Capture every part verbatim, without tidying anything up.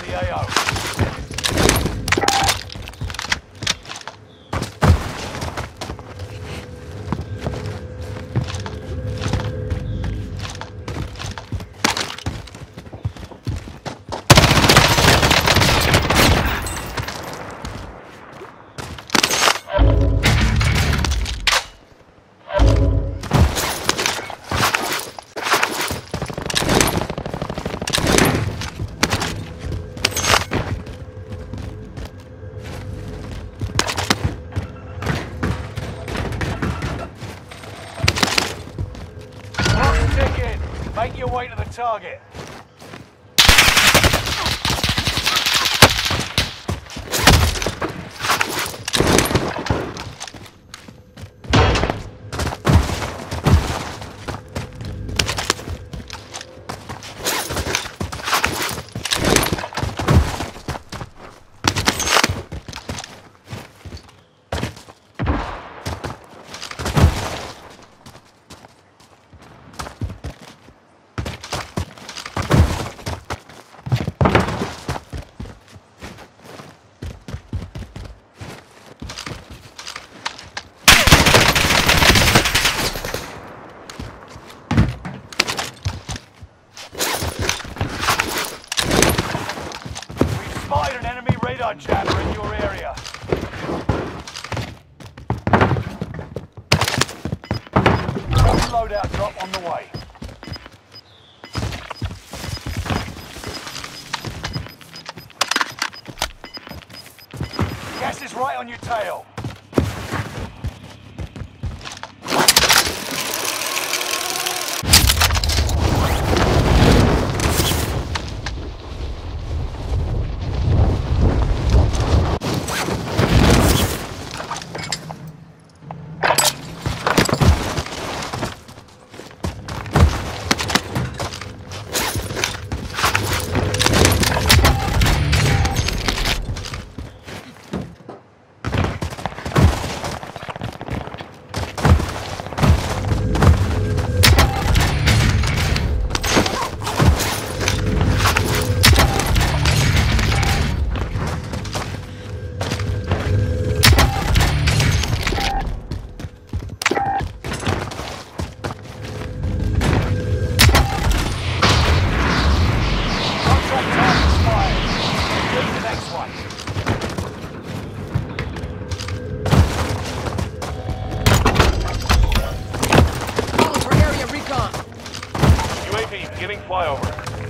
the A O. Make your way to the target. Spotted an enemy radar jammer in your area. Loadout drop on the way. Gas is right on your tail. Giving flyover.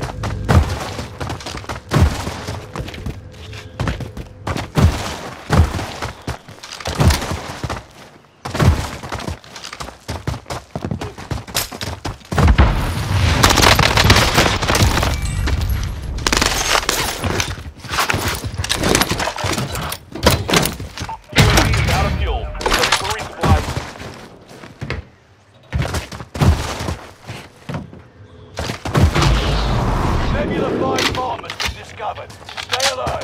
Nebula five bomb has been discovered. Stay alert.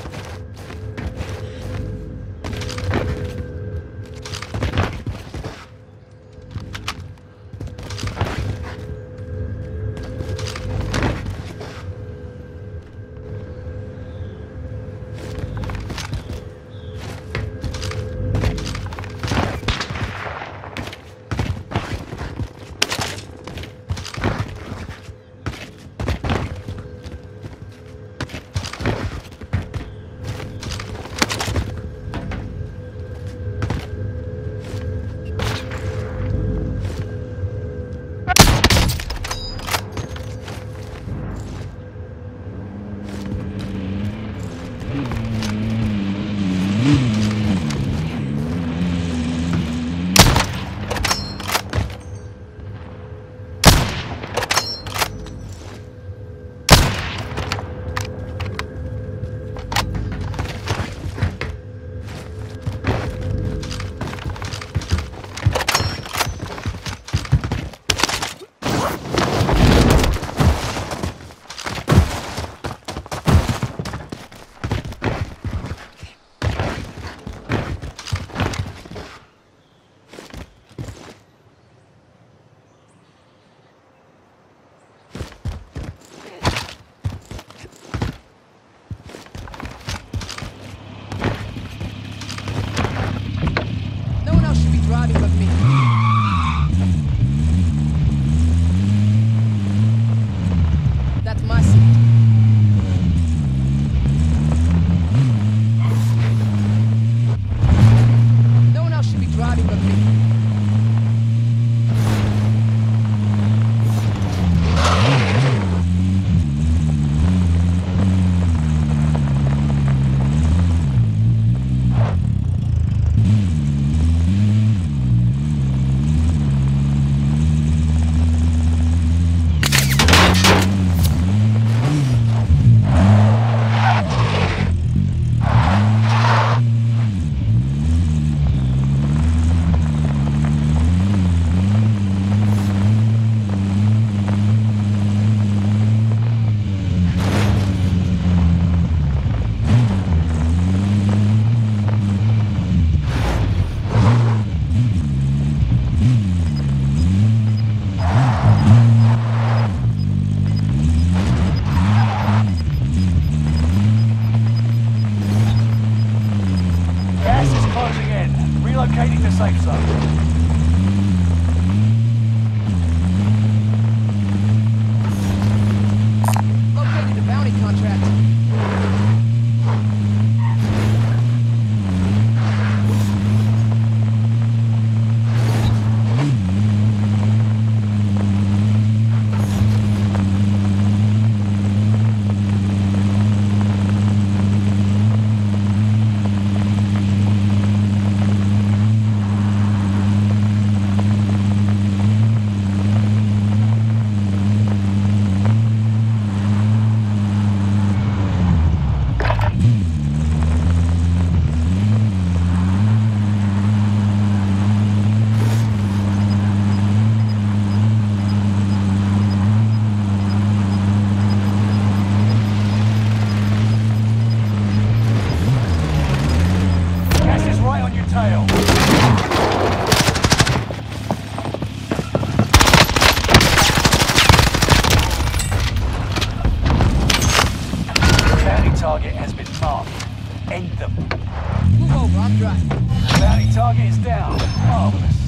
End them. Move over, I'm driving. Bounty target is down. Marvelous.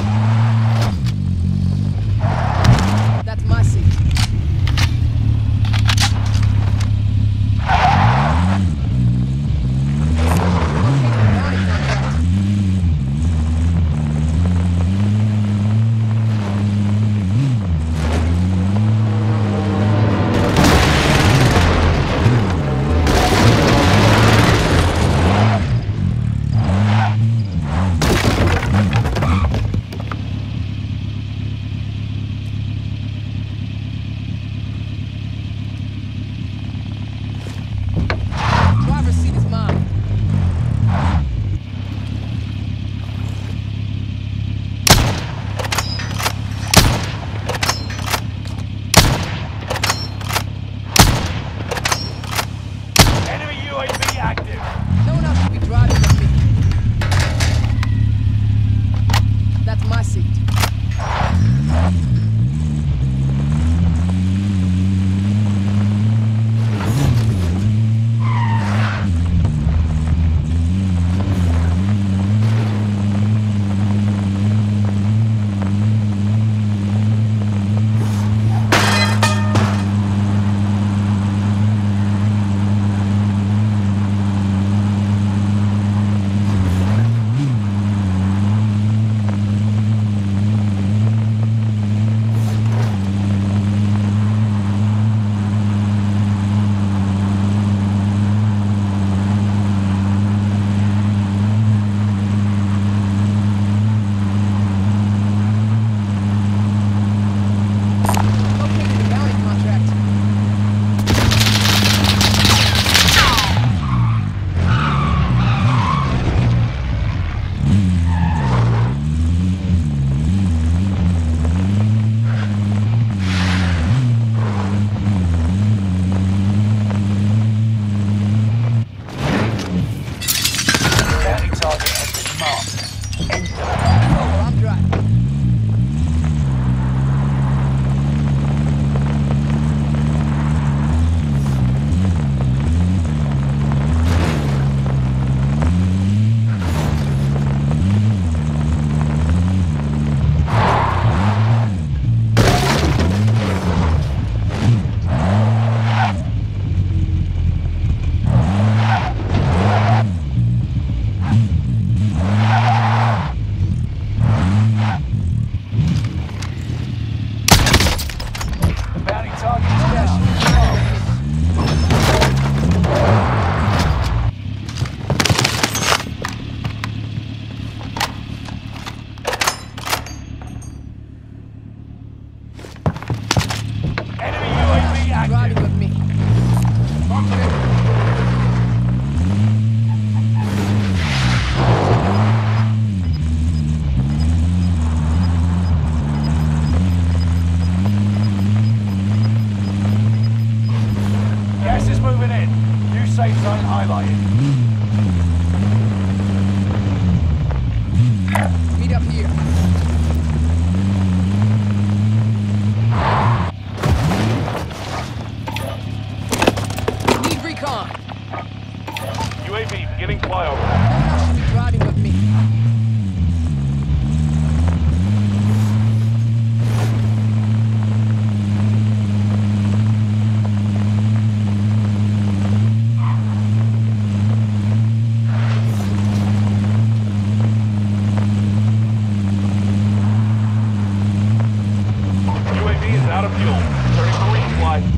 That's my seat. Meet up here. Need recon. U A V beginning flyover. Someone should be driving with me. Out of fuel. Turning for resupply.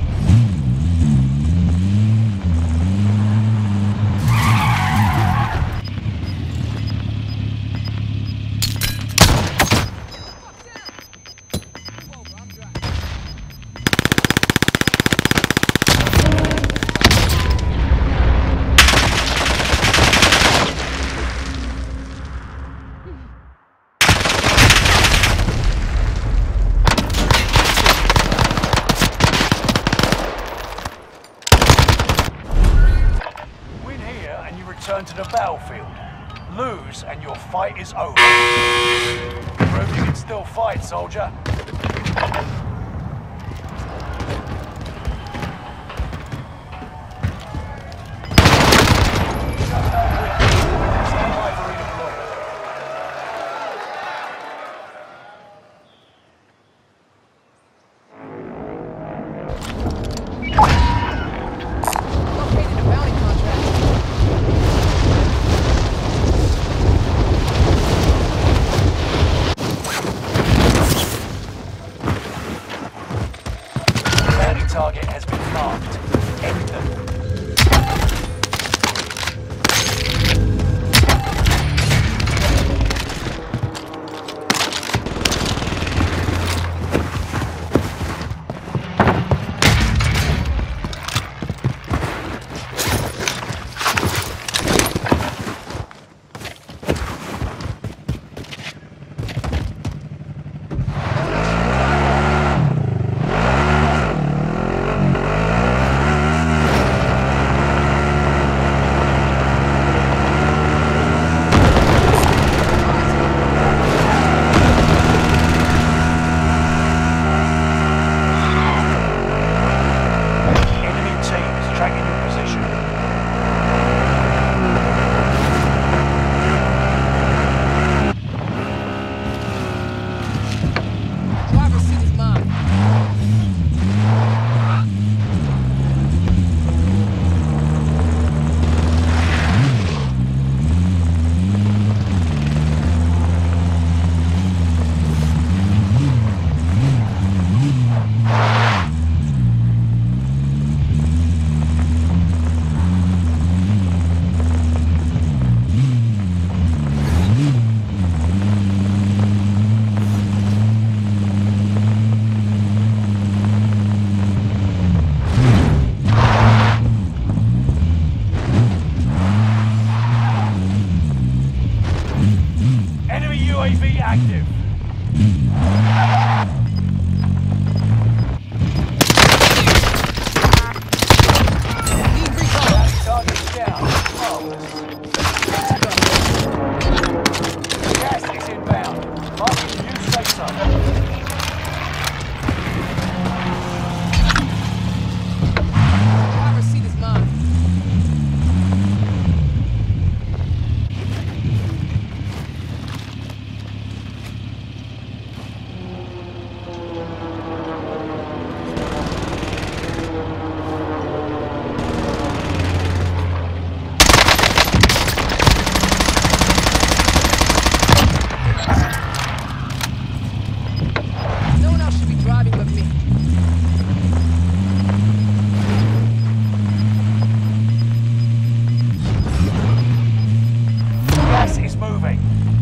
Return to the battlefield. Lose and your fight is over. Prove you can still fight, soldier. target has been marked. End them. U A V active. Need recon. Target down. Gas is inbound. Marking new safe zone. Driver's seat is mine. No one else should be driving but me. Gas is moving.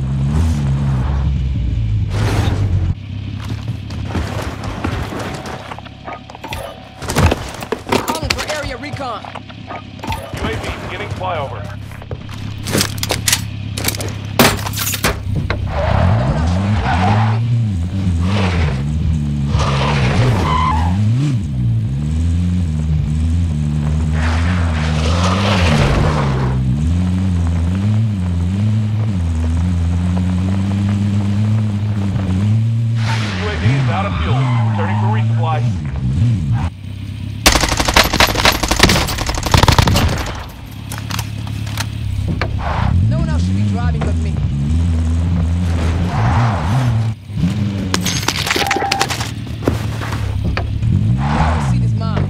Calling for area recon. U A V beginning flyover. No one else should be driving but me. U A V is out of fuel. Returning for resupply. No one else should be driving but me. Driver's seat is mine.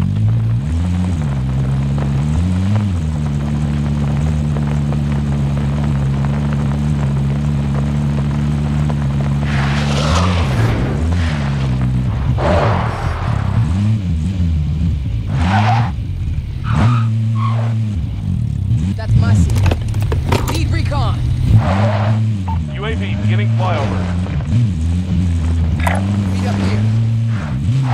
That's my seat. Need recon. U A V beginning flyover. Meet up here.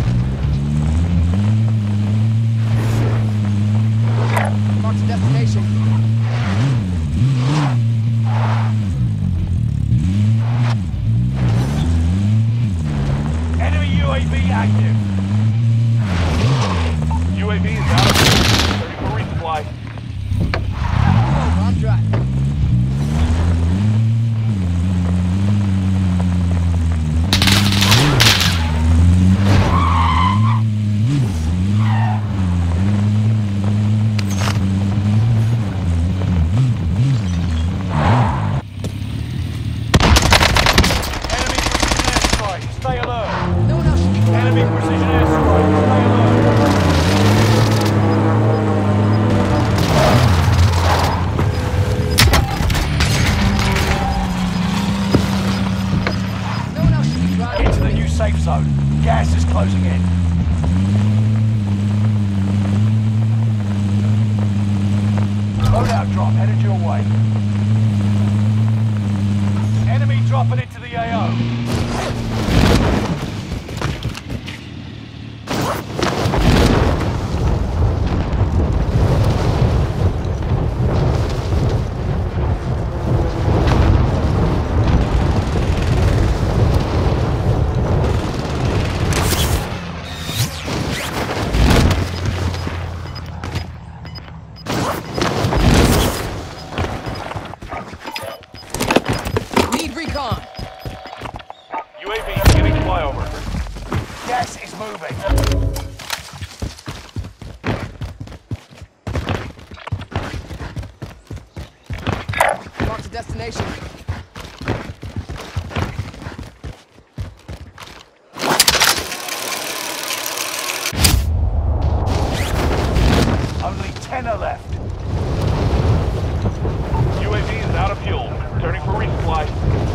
Mark the destination. Enemy U A V active. U A V is out of fuel. Returning for resupply. Over, I'm driving. Enemy precision airstrike. Stay alert. No one else should be driving. Enemy precision airstrike. Stay alert. No one else should be driving. Get to the new safe zone. Gas is closing in. Loadout drop headed your way. Enemy dropping into the A O. Need recon. U A V beginning flyover. Gas is moving. Mark the destination. Only ten are left. U A V is out of fuel. Turning for resupply.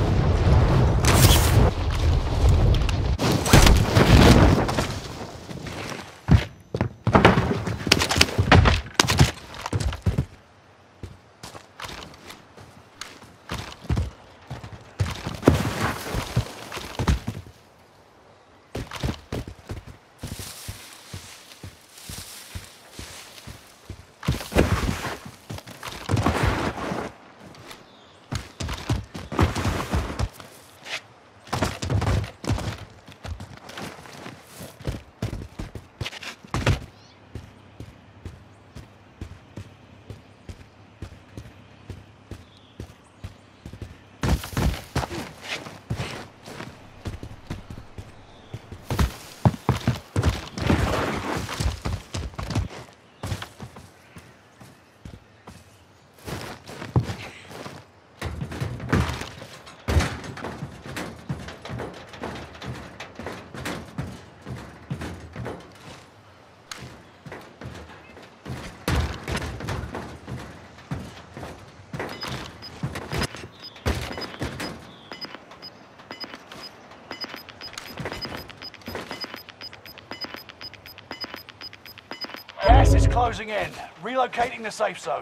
Gas is closing in. Relocating the safe zone.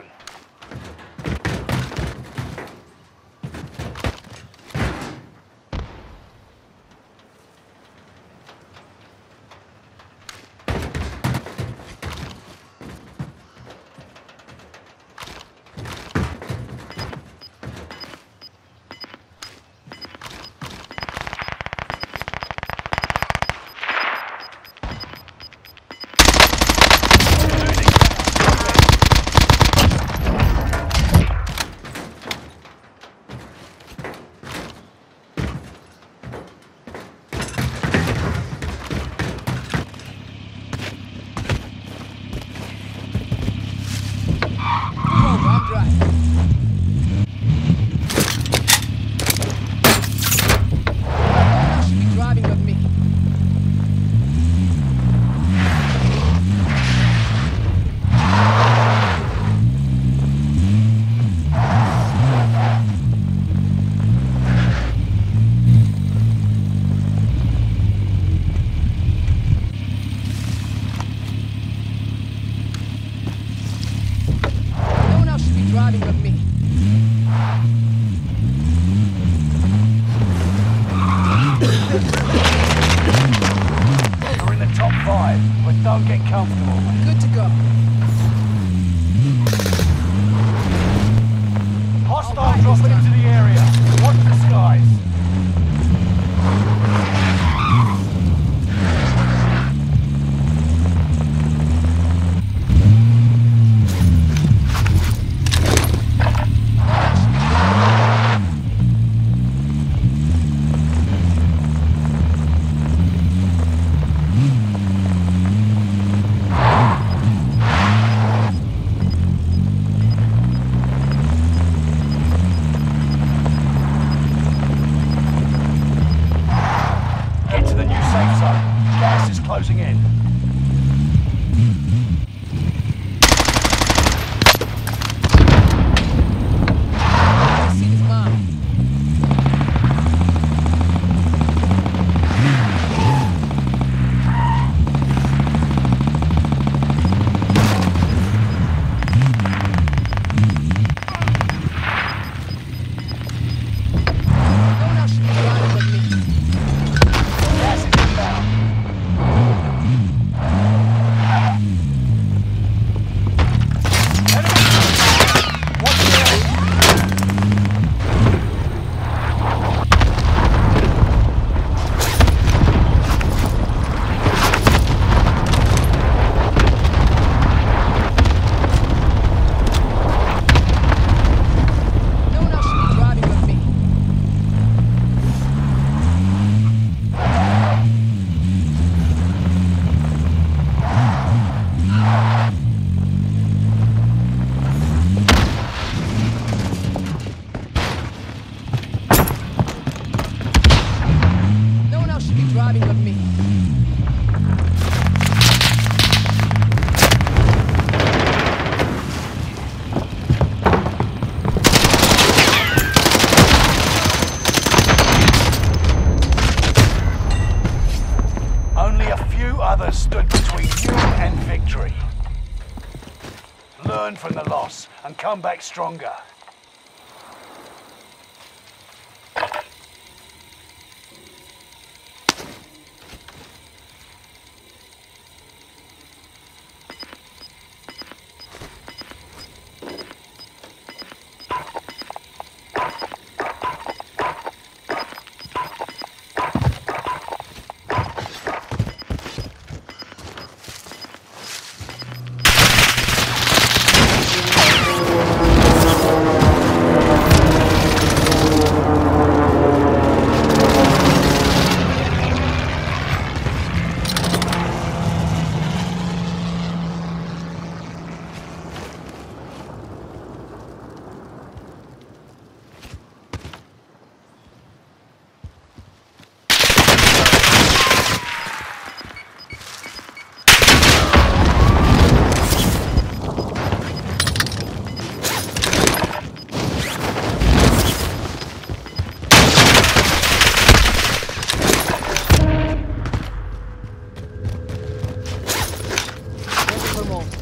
Move over, I'm driving. You should be driving with me. No one else should be driving with me. You're in the top five, but don't get comfortable. Good to go. Hostile dropping into the area. Watch the skies. Get to the new safe zone. Gas is closing in. This seat is mine. Few others stood between you and victory. Learn from the loss and come back stronger. Ready for more.